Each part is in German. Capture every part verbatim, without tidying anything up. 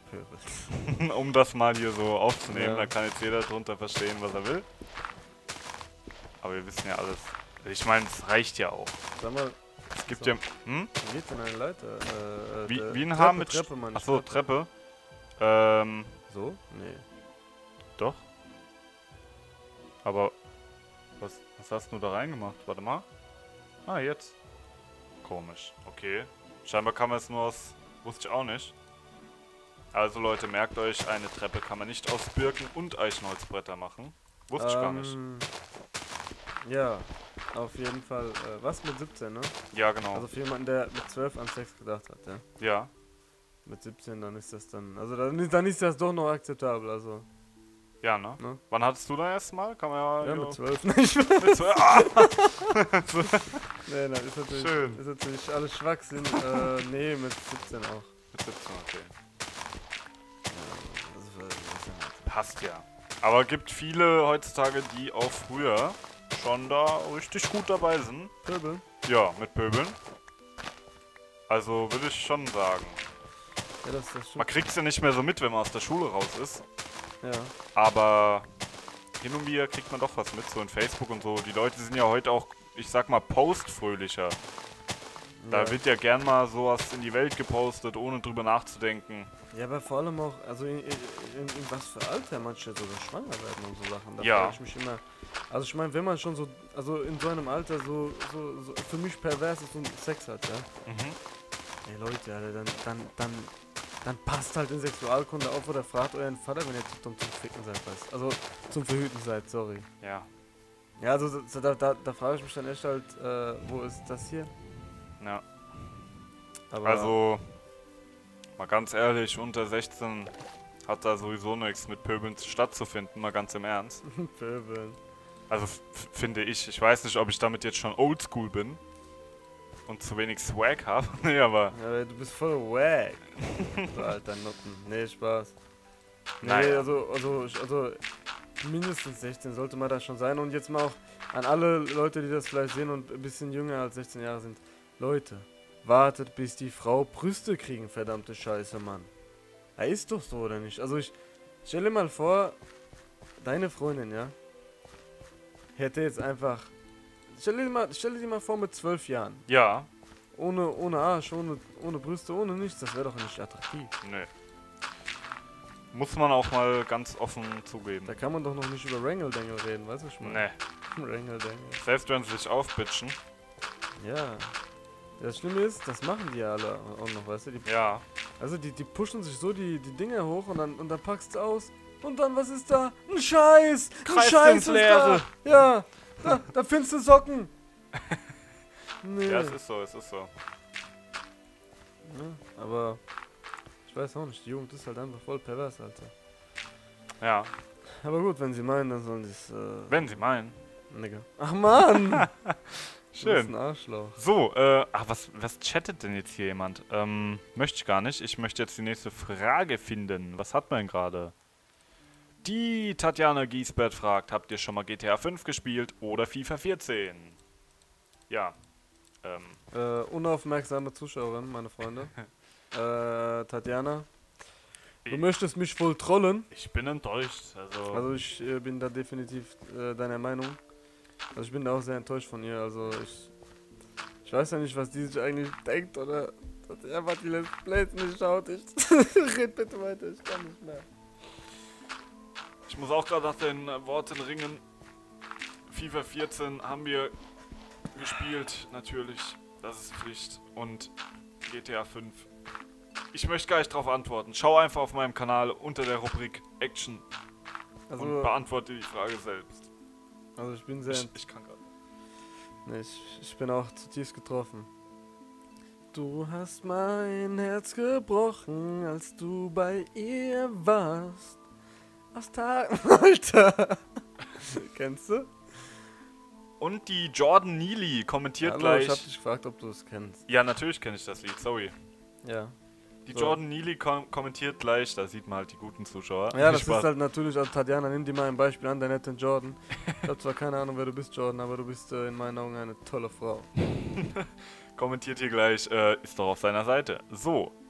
Pöbel. Um das mal hier so aufzunehmen, Ja. da kann jetzt jeder drunter verstehen, was er will. Aber wir wissen ja alles. Ich meine, es reicht ja auch. Sag mal, Es gibt so. ja... Hm? wie geht denn eine Leiter? Äh, Wie, der wie ein Treppe, Haar mit... Treppe, meine ich, Achso, Treppe. Ähm, So? Nee. doch. Aber... Was, was hast du da reingemacht? Warte mal. Ah, jetzt. Komisch. Okay. Scheinbar kann man es nur aus... Wusste ich auch nicht. Also Leute, merkt euch, eine Treppe kann man nicht aus Birken- und Eichenholzbretter machen. Wusste ich gar nicht. Ähm, Ja, auf jeden Fall. Äh, was mit siebzehn, ne? Ja, genau. Also für jemanden, der mit zwölf an Sex gedacht hat, ja. Ja. Mit siebzehn, dann ist das dann... Also dann, ist- dann ist das doch noch akzeptabel, also... Ja, ne? Ne? Wann hattest du da erst mal? Kann man ja... Ja, jo- mit zwölf nicht. Mit zwölf. Ah! Nee, nein, ist natürlich, Schön. ist natürlich alles Schwachsinn. äh, nee, mit siebzehn auch. Mit siebzehn, okay. Ja, das war, das ist ja Passt ja. Aber gibt viele heutzutage, die auch früher schon da richtig gut dabei sind. Pöbel. Ja, mit Pöbeln. Also würde ich schon sagen. Ja, das, das stimmt. Man kriegt es ja nicht mehr so mit, wenn man aus der Schule raus ist. Ja. Aber hin und wieder kriegt man doch was mit, so in Facebook und so. Die Leute sind ja heute auch, ich sag mal, postfröhlicher. Da ja. wird ja gern mal sowas in die Welt gepostet, ohne drüber nachzudenken. Ja, aber vor allem auch, also in, in, in, in was für Alter manche sogar schwanger werden und so Sachen. Da Ja. frage ich mich immer. Also ich meine, wenn man schon so, also in so einem Alter so, so, so für mich pervers ist und Sex hat, ja. Mhm. Ey Leute, Alter, dann, dann, dann, dann passt halt in Sexualkunde auf oder fragt euren Vater, wenn ihr zu dumm zum Ficken seid, weißt. Also zum Verhüten seid, sorry. Ja. Ja, also so, da, da, da frage ich mich dann echt halt, äh, wo ist das hier? Ja. Aber Also, mal ganz ehrlich, unter sechzehn hat da sowieso nichts mit Pöbeln stattzufinden, mal ganz im Ernst. Pöbeln. Also f- finde ich. Ich weiß nicht, ob ich damit jetzt schon oldschool bin und zu wenig Swag habe. Nee, aber Ja, du bist voll wack. Du alter Nutten. Nee, Spaß. Nee, Naja. also, also, also mindestens sechzehn sollte man da schon sein. Und jetzt mal auch an alle Leute, die das vielleicht sehen und ein bisschen jünger als sechzehn Jahre sind. Leute, wartet, bis die Frau Brüste kriegen, verdammte Scheiße, Mann. Ja, ist doch so, oder nicht? Also ich stell dir mal vor, deine Freundin, ja, hätte jetzt einfach... Stell dir mal, stell dir die mal vor mit zwölf Jahren. ja, Ohne, ohne Arsch, ohne, ohne Brüste, ohne nichts. Das wäre doch nicht attraktiv. nö. Muss man auch mal ganz offen zugeben. Da kann man doch noch nicht über Wrangle-Dengel reden, weißt du schon mal? Nee. Wrangle-Dengel. Selbst wenn sie sich aufbitchen. Ja. Das Schlimme ist, das machen die ja alle auch noch, weißt du? Die, Ja. also die, die pushen sich so die, die Dinger hoch und dann, und dann packst du aus. Und dann, was ist da? Ein Scheiß! Ein Kreist Scheiß ins ist Leere. da! Ja! Da, da findest du Socken! Nee. Ja, es ist so, es ist so. Ja, aber ich weiß auch nicht, die Jugend ist halt einfach voll pervers, Alter. Ja, Aber gut, wenn sie meinen, dann sollen sie es. Äh, wenn sie meinen. Nigga. Ach man! Du bist Schön. ein Arschloch. So, äh, ach, was, was chattet denn jetzt hier jemand? Ähm, möchte ich gar nicht. Ich möchte jetzt die nächste Frage finden. Was hat man denn gerade? Die Tatjana Giesbert fragt, habt ihr schon mal G T A fünf gespielt oder FIFA vierzehn? Ja. Ähm, Äh, unaufmerksame Zuschauerin, meine Freunde. äh, Tatjana. Du Ich- möchtest mich wohl trollen. ich bin enttäuscht. Also, Also ich äh, bin da definitiv äh, deiner Meinung. Also ich bin da auch sehr enttäuscht von ihr. Also ich. Ich weiß ja nicht, was die sich eigentlich denkt oder dass sie einfach die Let's Plays nicht schaut. Ich red bitte weiter, ich kann nicht mehr. ich muss auch gerade nach den äh, Worten ringen. FIFA vierzehn haben wir gespielt, natürlich. Das ist Pflicht. Und G T A fünf. Ich möchte gar nicht drauf antworten. Schau einfach auf meinem Kanal unter der Rubrik Action und Also, beantworte die Frage selbst. also ich bin sehr. Ich, ich kann gerade. Nee, ich, ich bin auch zutiefst getroffen. Du hast mein Herz gebrochen, als du bei ihr warst. Aus Tagen. Alter! Kennst du? Und die Jordan Neely kommentiert Hallo, gleich. ich hab dich gefragt, ob du es kennst. Ja, natürlich kenne ich das Lied, sorry. Ja. Die So. Jordan Neely kom kommentiert gleich, da sieht man halt die guten Zuschauer. Ja, das Spaß. ist halt natürlich, also Tatjana, nimm dir mal ein Beispiel an, der nette Jordan. Ich hab zwar keine Ahnung, wer du bist, Jordan, aber du bist äh, in meinen Augen eine tolle Frau. Kommentiert hier gleich, äh, ist doch auf seiner Seite. So.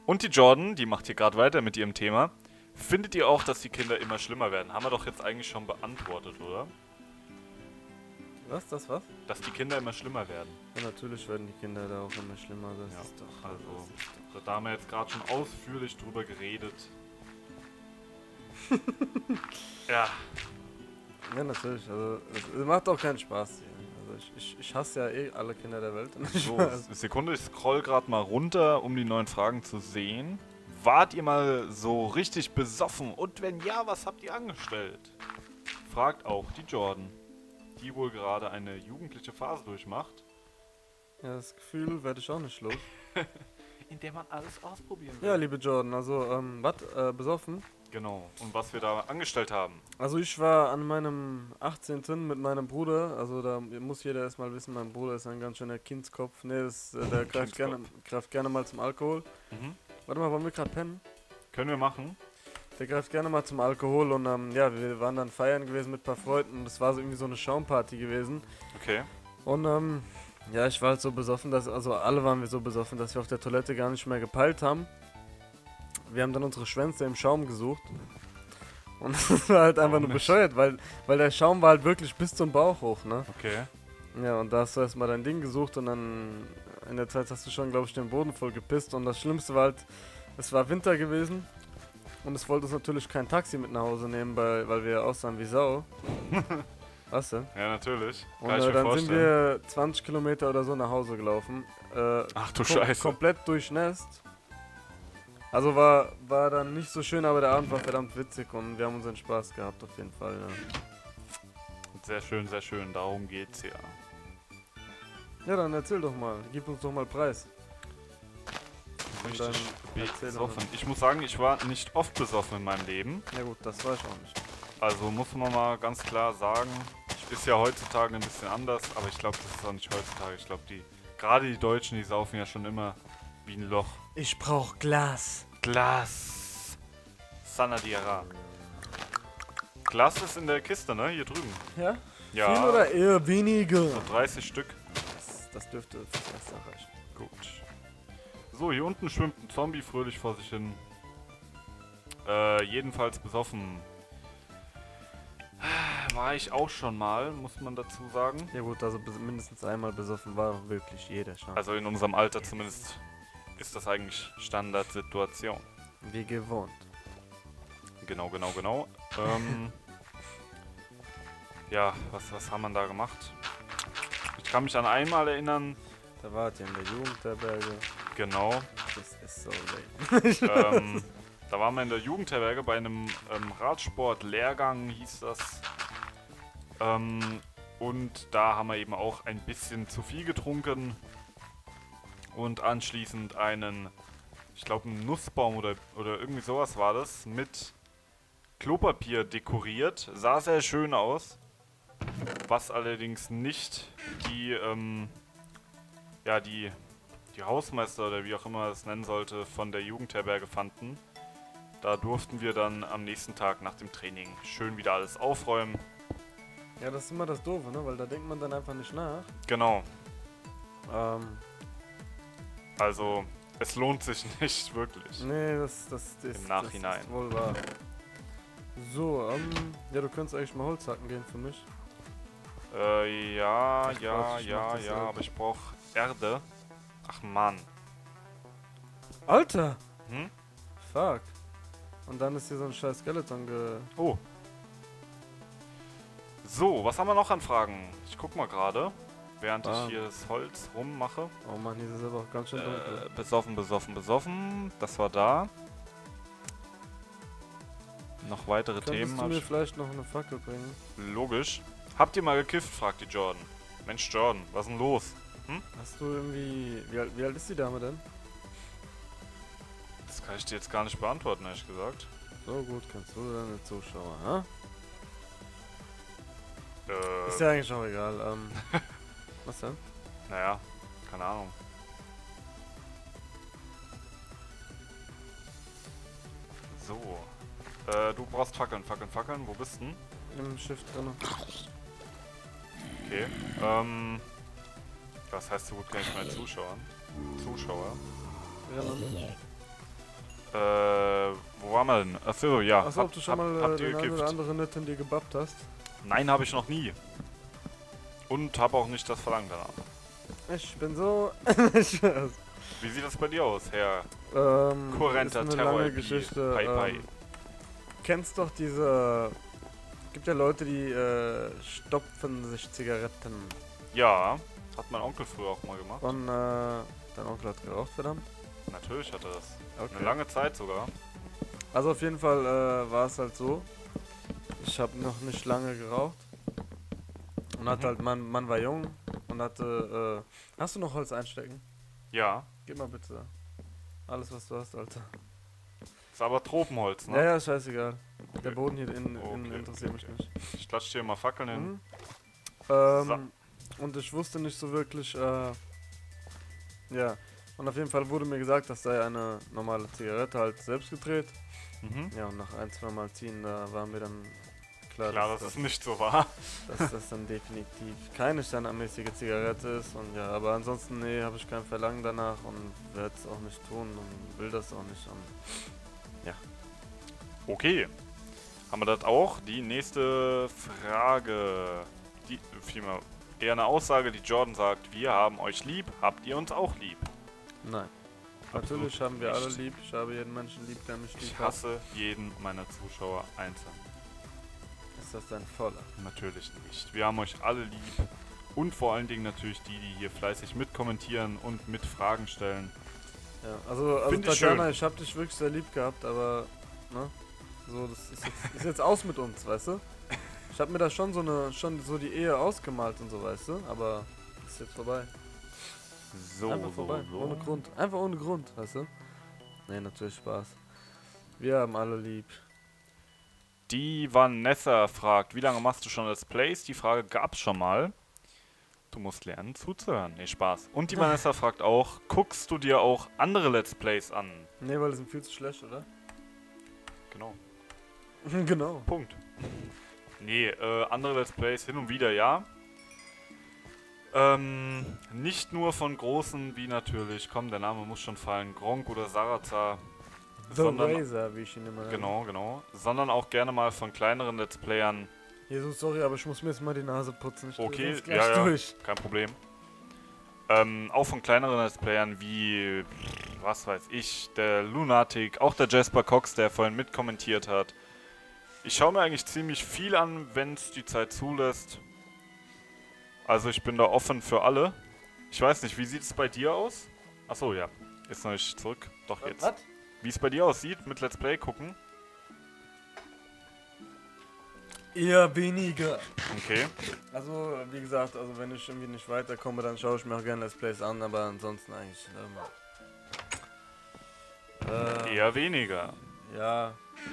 Und die Jordan, die macht hier gerade weiter mit ihrem Thema. Findet ihr auch, dass die Kinder immer schlimmer werden? Haben wir doch jetzt eigentlich schon beantwortet, oder? Was, das was? Dass die Kinder immer schlimmer werden. Ja, natürlich werden die Kinder da auch immer schlimmer. Das Ja, ist doch... also, das ist doch da haben wir jetzt gerade schon ausführlich drüber geredet. Ja, ja, natürlich. Also, es, es macht auch keinen Spaß hier. Also, ich, ich, ich hasse ja eh alle Kinder der Welt. so, Sekunde, ich scroll gerade mal runter, um die neuen Fragen zu sehen. Wart ihr mal so richtig besoffen? Und wenn ja, was habt ihr angestellt? Fragt auch die Jordan, die wohl gerade eine jugendliche Phase durchmacht. Ja, das Gefühl werde ich auch nicht los. In der man alles ausprobieren will. Ja, liebe Jordan, also, ähm, was, äh, besoffen? Genau, und was wir da angestellt haben. Also ich war an meinem achtzehnten mit meinem Bruder, also da muss jeder erstmal wissen, mein Bruder ist ein ganz schöner Kindskopf. Ne, das, äh, der greift gerne, greift gerne mal zum Alkohol. Mhm. Warte mal, wollen wir gerade pennen? Können wir machen. Der greift gerne mal zum Alkohol und ähm, ja, wir waren dann feiern gewesen mit ein paar Freunden und das war so irgendwie so eine Schaumparty gewesen. Okay. Und ähm, ja, ich war halt so besoffen, dass, also alle waren wir so besoffen, dass wir auf der Toilette gar nicht mehr gepeilt haben. Wir haben dann unsere Schwänze im Schaum gesucht. Und das war halt einfach Warum nur nicht? bescheuert, weil, weil der Schaum war halt wirklich bis zum Bauch hoch, ne? Okay. Ja, und da hast du erstmal dein Ding gesucht und dann in der Zeit hast du schon, glaube ich, den Boden voll gepisst. Und das Schlimmste war halt, es war Winter gewesen und es wollte uns natürlich kein Taxi mit nach Hause nehmen, weil, weil wir aussahen wie Sau. Was denn? Ja, natürlich. Und Kann ich äh, mir dann sind vorstellen. wir zwanzig Kilometer oder so nach Hause gelaufen. Äh, Ach du kom Scheiße. Komplett durchnässt. Also war, war dann nicht so schön, aber der Abend war verdammt witzig und wir haben unseren Spaß gehabt auf jeden Fall. Ja, Sehr schön, sehr schön. Darum geht's ja. ja dann erzähl doch mal, gib uns doch mal Preis. Und dann Richtig erzähl besoffen. mal. Ich muss sagen, ich war nicht oft besoffen in meinem Leben. Ja gut, das weiß ich auch nicht. Also muss man mal ganz klar sagen, ist ja heutzutage ein bisschen anders, aber ich glaube, das ist auch nicht heutzutage. Ich glaube, die gerade die Deutschen, die saufen ja schon immer wie ein Loch. Ich brauch Glas. Glas. Sanadiara. Glas ist in der Kiste, ne? Hier drüben. Ja? Ja. Viel oder eher weniger? So dreißig Stück. Das, das dürfte fürs Erste reichen. Gut. So, hier unten schwimmt ein Zombie fröhlich vor sich hin. Äh, jedenfalls besoffen. War ich auch schon mal, muss man dazu sagen. Ja gut, also bis- mindestens einmal besoffen war wirklich jeder schon. Also in unserem Alter zumindest ist das eigentlich Standardsituation. Wie gewohnt. Genau, genau, genau. Ähm, ja, was, was haben wir da gemacht? Ich kann mich an einmal erinnern. Da wart ihr in der Jugendherberge. Genau. Das ist so lame. ähm, da waren wir in der Jugendherberge bei einem ähm, Radsport-Lehrgang, hieß das. Ähm, und da haben wir eben auch ein bisschen zu viel getrunken. Und anschließend einen, ich glaube, einen Nussbaum oder, oder irgendwie sowas war das, mit Klopapier dekoriert. Sah sehr schön aus. Was allerdings nicht die, ähm, ja, die, die Hausmeister oder wie auch immer es nennen sollte, von der Jugendherberge fanden. Da durften wir dann am nächsten Tag nach dem Training schön wieder alles aufräumen. Ja, das ist immer das Doofe, ne? Weil da denkt man dann einfach nicht nach. Genau. Ähm, Also, es lohnt sich nicht wirklich. nee, das, das, das, Im Nachhinein. das ist wohl wahr. So, ähm, ja, du könntest eigentlich mal Holz hacken gehen für mich. Äh, ja, Ich ja, brauch- ich ja, mach das ja, selber. aber ich brauch Erde. Ach Mann. Alter! Hm? Fuck. Und dann ist hier so ein scheiß Skeleton ge... Oh. So, was haben wir noch an Fragen? Ich guck mal gerade, während Ah. ich hier das Holz rummache. Oh Mann, hier ist es aber auch ganz schön dunkel. Äh, besoffen, besoffen, besoffen. Das war da. Noch weitere Könntest Themen. du hab mir ich- vielleicht noch eine Fackel bringen? Logisch. Habt ihr mal gekifft, fragt die Jordan. Mensch, Jordan, was ist denn los? Hast du irgendwie... Wie alt, wie alt ist die Dame denn? Das kann ich dir jetzt gar nicht beantworten, ehrlich gesagt. So gut, kannst du deine Zuschauer, ha? Äh, Ist ja eigentlich auch egal, ähm... was denn? naja, keine Ahnung. So. Äh, du brauchst Fackeln, Fackeln, Fackeln. Wo bist du denn? Im Schiff drin. Okay. Ähm. Was heißt so gut kann ich meine Zuschauer? Zuschauer. Rennen. wo waren wir denn? Achso, ja. Achso, ob du schon hab, mal habt äh, ihr den einen gekifft? oder anderen nicht in dir gebappt hast? Nein, habe ich noch nie. Und habe auch nicht das Verlangen danach. Ich bin so... Wie sieht das bei dir aus, Herr ähm, Kurrenter ist eine Terror? lange Geschichte. Bye, bye. Ähm, kennst doch diese... Gibt ja Leute, die äh, stopfen sich Zigaretten. Ja, hat mein Onkel früher auch mal gemacht. Und äh, dein Onkel hat geraucht, verdammt. Natürlich hat er das. Okay. Eine lange Zeit sogar. Also auf jeden Fall äh, war es halt so. Ich habe noch nicht lange geraucht. Und hatte Mhm. halt, man, man war jung und hatte, äh, hast du noch Holz einstecken? Ja, Gib mal bitte. Alles was du hast, Alter. ist aber Tropenholz, ne? Ja, ja, scheißegal. Der Okay. Boden hier in, in Okay, interessiert okay, mich nicht. Ich klatsche dir mal Fackeln hin. Mhm. Ähm, und ich wusste nicht so wirklich, äh, ja. Und auf jeden Fall wurde mir gesagt, das sei eine normale Zigarette, halt selbst gedreht. Mhm. Ja, und nach ein, zwei Mal ziehen, da war mir dann klar, Klar, dass, dass es nicht so war. dass das dann definitiv keine standardmäßige Zigarette ist. Und ja, aber ansonsten, nee, habe ich kein Verlangen danach und werde es auch nicht tun und will das auch nicht. Und Okay. Haben wir das auch? Die nächste Frage. Die, vielmehr eher eine Aussage, die Jordan sagt, wir haben euch lieb, habt ihr uns auch lieb? nein. Absolut Natürlich haben wir alle nicht. lieb. Ich habe jeden Menschen lieb, der mich lieb Ich hat. hasse jeden meiner Zuschauer einzeln. Ist das dein Voller? Natürlich nicht. Wir haben euch alle lieb. Und vor allen Dingen natürlich die, die hier fleißig mitkommentieren und mit Fragen stellen. Ja, also, also Find ich Tatjana, schön. ich hab dich wirklich sehr lieb gehabt, aber, ne? So, das ist jetzt, ist jetzt aus mit uns, weißt du? Ich hab mir da schon so eine, schon so die Ehe ausgemalt und so, weißt du? Aber ist jetzt vorbei. So, Einfach so, vorbei, so. ohne Grund. Einfach ohne Grund, weißt du? Nee, natürlich Spaß. Wir haben alle lieb. Die Vanessa fragt, wie lange machst du schon Let's Plays? Die Frage gab's schon mal. Du musst lernen zuzuhören. Nee, Spaß. Und die Vanessa fragt auch, guckst du dir auch andere Let's Plays an? Nee, weil die sind viel zu schlecht, oder? Genau. Genau. Punkt. Nee, äh, andere Let's Plays hin und wieder, ja. Ähm, nicht nur von großen, wie natürlich, komm, der Name muss schon fallen, Gronk oder Sarazar. The sondern, Razor, wie ich ihn immer nenne. genau, genau. Sondern auch gerne mal von kleineren Let's Playern. Jesus, sorry, aber ich muss mir jetzt mal die Nase putzen. Ich dreh Okay, sonst gleich ja, ja, durch. kein Problem. Ähm, auch von kleineren Let's Playern wie, was weiß ich, der Lunatic, auch der Jasper Cox, der vorhin mitkommentiert hat. Ich schaue mir eigentlich ziemlich viel an, wenn es die Zeit zulässt. Also ich bin da offen für alle. Ich weiß nicht, wie sieht es bei dir aus? Achso, ja. Jetzt noch nicht zurück. Doch jetzt. Was? Wie es bei dir aussieht mit Let's Play gucken. Eher weniger. Okay. Also, wie gesagt, also wenn ich irgendwie nicht weiterkomme, dann schaue ich mir auch gerne Let's Plays an, aber ansonsten eigentlich immer. Äh, Eher weniger. ja,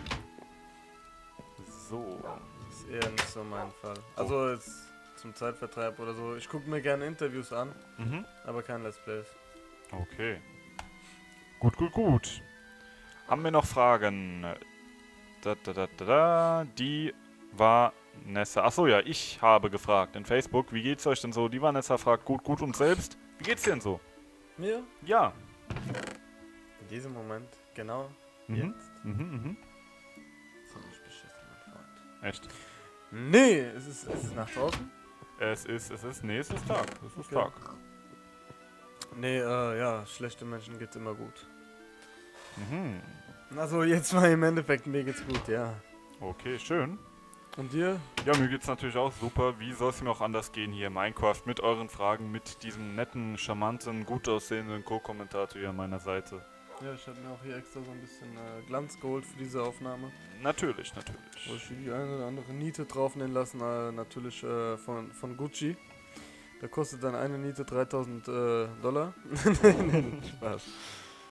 So. ist eher nicht so mein Fall. Also jetzt zum Zeitvertreib oder so. Ich gucke mir gerne Interviews an, Mhm. aber kein Let's Plays. Okay. Gut, gut, gut. Haben wir noch Fragen? Da, da, da, da, da. Die Vanessa. Achso, ja, ich habe gefragt in Facebook, wie geht's euch denn so? Die Vanessa fragt, gut, gut und selbst. Wie geht's dir denn so? Mir? Ja. In diesem Moment, genau Mhm. jetzt. Mhm, mhm. Ziemlich beschissen, mein Freund. Echt? Nee, es ist, es ist nach draußen? Es ist, es ist, nee, es ist Tag. Es ist Okay. Tag. Nee, äh, ja, schlechte Menschen geht's immer gut. Mhm. Also jetzt mal im Endeffekt, mir geht's gut, ja. Okay, schön. Und dir? Ja, mir geht's natürlich auch super. Wie soll es mir auch anders gehen hier in Minecraft mit euren Fragen, mit diesem netten, charmanten, gut aussehenden Co-Kommentator hier an meiner Seite? Ja, ich habe mir auch hier extra so ein bisschen äh, Glanz geholt für diese Aufnahme. Natürlich, Wo natürlich. ich die eine oder andere Niete draufnehmen lassen, äh, natürlich äh, von, von Gucci. Da kostet dann eine Niete dreitausend äh, Dollar. Nein, Spaß.